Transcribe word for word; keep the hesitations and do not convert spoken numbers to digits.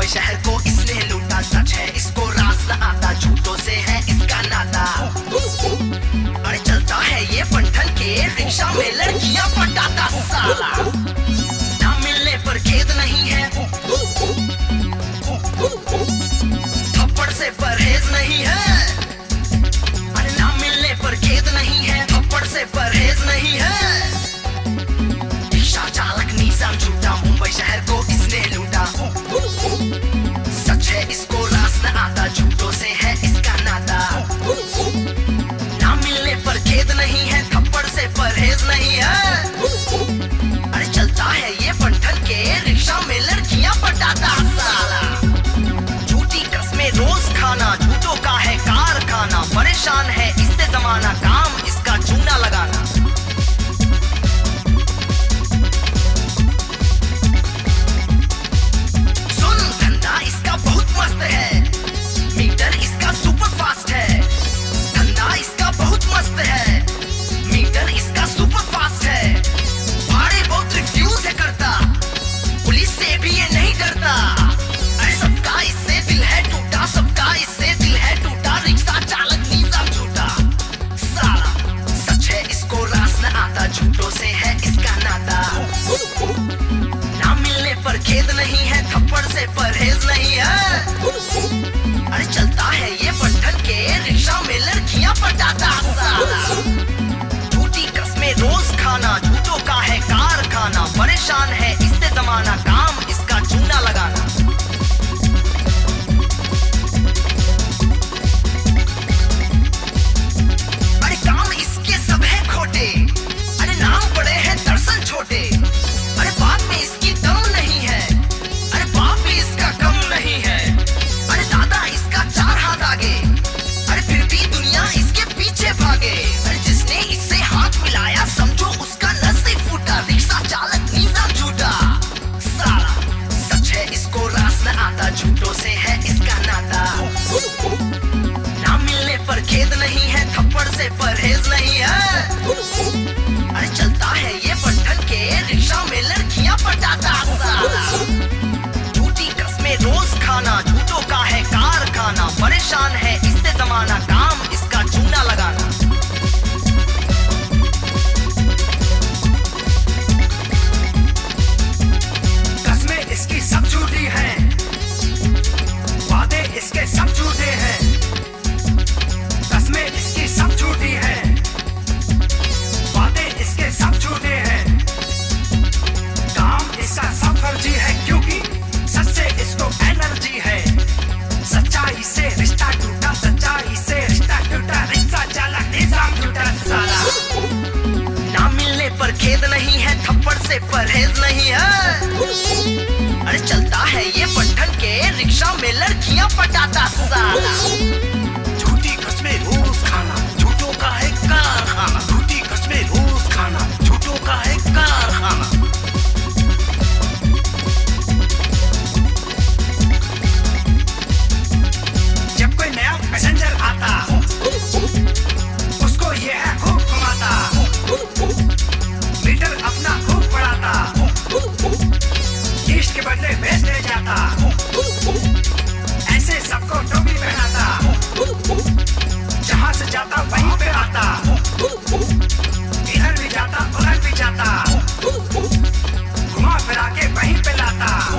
मुंबई शहर को इसने लूटा, सच है इसको रास न आता, झूठों से है इसका नाता। अरे चलता है ये पंठन के रिक्शा में लड़कियां पटाता साला, ना मिलने पर खेद नहीं है, थप्पड़ से परहेज नहीं है। अरे ना मिलने पर खेद नहीं है, थप्पड़ से परहेज नहीं है। रिक्शा चालक निजाम झूठा, मुंबई शहर को इसने लूटा, सच है इसको रास न आता, झूठों से है इसका नाता। ना मिलने पर खेद नहीं है, थप्पड़ से परहेज नहीं है। अरे चलता है ये पंठन के रिक्शा में लड़कियां पटाता साला, झूठी कस्में रोज खाना, झूठों का है कारखाना, परेशान है इससे जमाना, काम इसका चूना लगाना। सुन धंधा इसका बहुत मस्त है, मीटर इसका सुपर फास्ट है। धंधा इसका बहुत मस्त है, मीटर इसका सुपर फास्ट है। भाड़े बहुत रिफ्यूज है करता, पुलिस से भी ये नहीं डरता। अरे सबका इससे दिल है टूटा, सबका इससे दिल है टूटा, रिक्शा चालक निजाम झूठा साला, सच है इसको रास न आता, झूठों से है इसका नाता। ना मिलने पर खेद नहीं है, थप्पड़ से परहेज नहीं है। अरे चलता है ये पंठन के रिक्शा में लड़कियां पटाता साला, झूठी कस्में रोज खाना, झूठों का है कारखाना, परेशान है इससे जमाना, काम इसका चूना लगाना। अरे काम इसके सब है खोटे, अरे नाम बड़े हैं दरअसल छोटे। अरे बात में इसकी दम नहीं है, अरे बाप भी इसका कम नहीं है। अरे दादा इसका चार हाथ आगे, अरे फिर भी दुनिया इसके पीछे भागे। अरे जिसने इससे हाथ मिलाया समझो उसका नस ही फूटा, रिक्शा चालक निजाम झूठा साला, सच है इसको रास न आता, झूठों से है इसका नाता। ना मिलने पर खेद नहीं है, थप्पड़ से परहेज नहीं है। अरे चलता है ये पंठन के रिक्शा में लड़कियां पटाता साला, झूठी कस्में रोज खाना, झूठों का है कारखाना, परेशान है इससे जमाना, काम इसका चूना लगाना। कस्में इसकी सब झूठी हैं, वादे इसके सब झूठे हैं। कस्में इसकी सब झूठी हैं, वादे इसके सब झूठे हैं। काम इसका सब फर्जी है, क्योंकि सच से इसको एनर्जी है। सच्चाई से रिश्ता टूटा, सच्चाई से रिश्ता टूटा, रिक्शा चालक निजाम झूठा साला। ना मिलने पर खेद नहीं है, थप्पड़ से परहेज नहीं है। अरे चलता है ये पंठन के रिक्शा में लड़कियां पटाता साला, झूठी कस्में रोज खाना, झूठों का है कारखाना, झूठी कस्में रोज खाना, झूठों का है कारखाना। जब कोई नया पैसेंजर आता, उसको ये है खूब घुमाता, मीटर अपना खूब बढ़ाता, ईस्ट के बदले वेस्ट ले जाता, ऐसे सबको टोपी पहनाता, जहां से जाता वहीं पे आता, इधर भी जाता उधर भी जाता, घुमा फिरा के वहीं पे लाता।